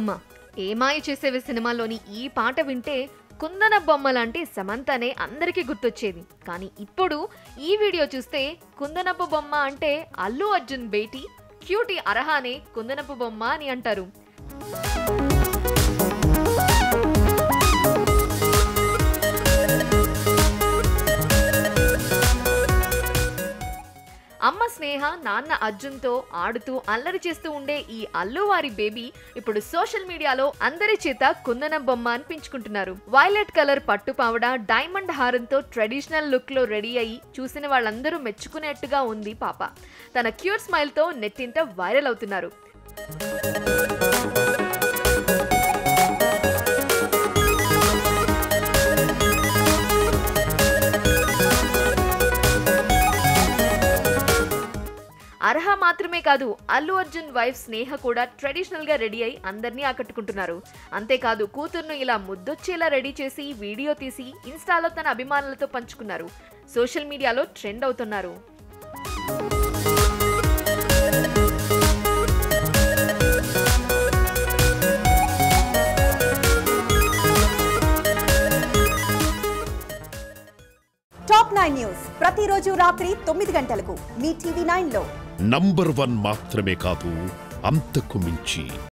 బొమ్మ. ఏమాయ చేసేవి సినిమాలోని ఈ పాట వింటే కుందన బొమ్మ లాంటి సమంతనే అందరికీ గుర్తొచ్చేది. కానీ ఇప్పుడు ఈ వీడియో చూస్తే కుందనపు బొమ్మ అంటే అల్లు అర్జున్ బేటీ క్యూటీ అర్హానే కుందనపు బొమ్మ అని అంటారు. అమ్మ స్నేహ నాన్న అర్జున్తో ఆడుతూ అల్లరి చేస్తూ ఉండే ఈ అల్లువారి బేబీ ఇప్పుడు సోషల్ మీడియాలో అందరి చేత కుందనం బొమ్మ అనిపించుకుంటున్నారు. వైలెట్ కలర్ పట్టు పావడ, డైమండ్ హారంతో ట్రెడిషనల్ లుక్ లో రెడీ అయ్యి చూసిన వాళ్ళందరూ మెచ్చుకునేట్టుగా ఉంది పాప. తన క్యూట్ స్మైల్ తో నెట్టింట వైరల్ అవుతున్నారు. అర్హ మాత్రమే కాదు, అల్లు అర్జున్ వైఫ్ స్నేహ కూడా ట్రెడిషనల్ గా రెడీ అయి అందరినీ ఆకట్టుకుంటున్నారు. అంతేకాదు కూతుర్ను ఇలా ముద్దొచ్చేలా రెడీ చేసి వీడియో తీసి ఇన్స్టాలో తన అభిమానులతో పంచుకున్నారు. సోషల్ మీడియాలో ట్రెండ్ అవుతున్నారు. టాప్ 9 న్యూస్ ప్రతిరోజు రాత్రి 9 గంటలకు మీ టీవీ 9 లో నంబర్ 1 మాత్రమే కాదు, అంతకు మించి